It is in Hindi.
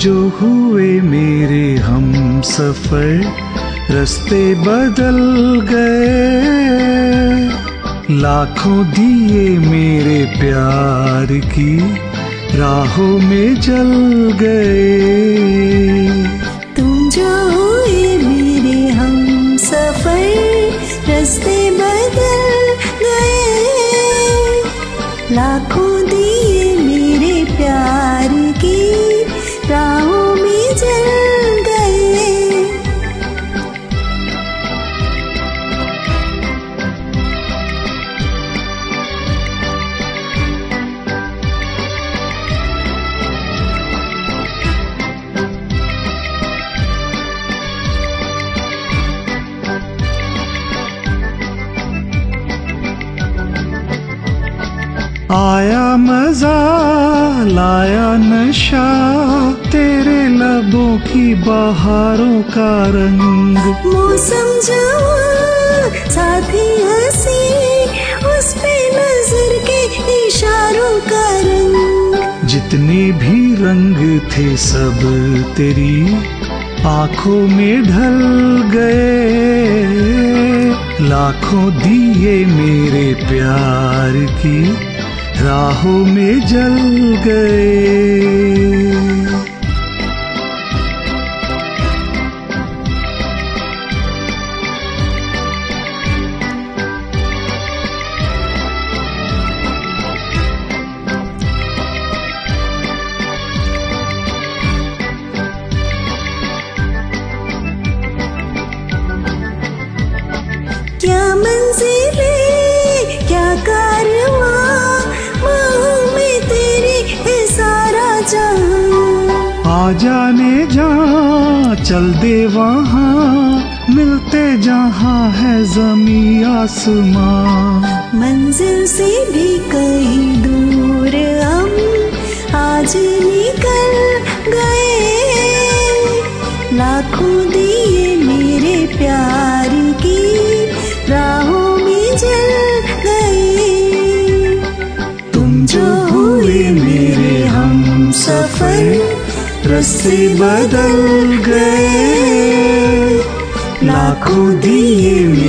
जो हुए मेरे हम सफर, रास्ते बदल गए। लाखों दिए मेरे प्यार की राहों में जल गए। तुम जो हुए मेरे हम सफर, रास्ते बदल गए। लाखों दिए मेरे प्यार की राहों में जल गए। आया मजा लाया नशा, तेरे लबों की बहारों का रंग। मौसम जवां साथी हंसी, उस पे नजर के इशारों का रंग। जितने भी रंग थे सब तेरी आंखों में ढल गए। लाखों दिए मेरे प्यार की राहों में जल गए। क्या मंजिले क्या कारवां, बाहों में तेरी है सारा जहां। आ जाने जहाँ चल दे वहाँ, मिलते जहाँ है ज़मीं आसमां। मंजिल से भी कहीं दूर हम आज निकल गए। लाखों दिए मेरे प्यार की राहों में जल गए। तुम जो हुए मेरे हम सफर, रास्ते बदल गए। लाखों दिए